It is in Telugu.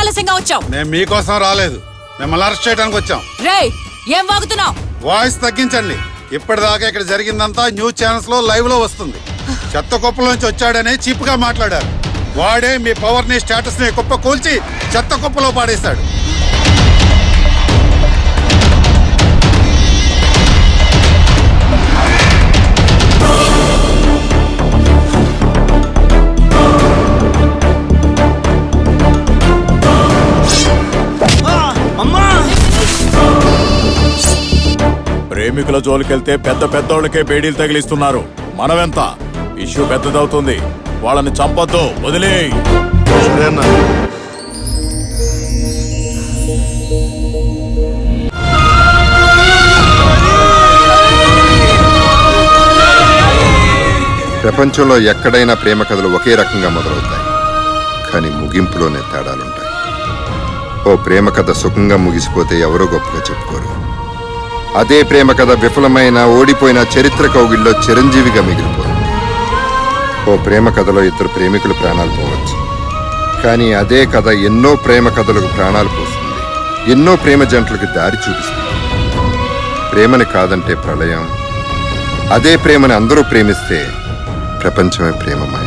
ఆలస్యంగా వచ్చావు? మేము మీకోసం రాలేదు, మిమ్మల్ని అరెస్ట్ చేయడానికి వచ్చాం. రేయ్, ఏం వాగుతున్నావు? వాయిస్ తగ్గించండి. ఇప్పటిదాకా ఇక్కడ జరిగిందంతా న్యూస్ ఛానల్స్ లో లైవ్ లో వస్తుంది. చెత్త కుప్పలోంచి వచ్చాడని చీప్ గా మాట్లాడారు. వాడే మీ పవర్ ని, స్టేటస్ ని కుప్ప కూల్చి చెత్త కుప్పలో పాడేశాడు. ప్రేమికుల జోలికెళ్తే పెద్ద పెద్దోళ్ళకే బేడీలు తగిలిస్తున్నారు. మనమెంత? ఇష్యూ పెద్దదవుతుంది. వాళ్ళని చంపొద్దు, వదిలేయ్. ప్రపంచంలో ఎక్కడైనా ప్రేమ కథలు ఒకే రకంగా మొదలవుతాయి, కానీ ముగింపులోనే తేడాలుంటాయి. ఓ ప్రేమ కథ సుఖంగా ముగిసిపోతే ఎవరో గొప్పగా చెప్పుకోరు. అదే ప్రేమ కథ విఫలమైన, ఓడిపోయిన చరిత్ర కౌగిల్లో చిరంజీవిగా మిగిలిపోతుంది. ఓ ప్రేమ కథలో ఇద్దరు ప్రేమికులు ప్రాణాలు పోవచ్చు, కానీ అదే కథ ఎన్నో ప్రేమ కథలకు ప్రాణాలు పోస్తుంది, ఎన్నో ప్రేమ జంటలకు దారి చూపిస్తుంది. ప్రేమని కాదంటే ప్రళయం, అదే ప్రేమని అందరూ ప్రేమిస్తే ప్రపంచమే ప్రేమమయం.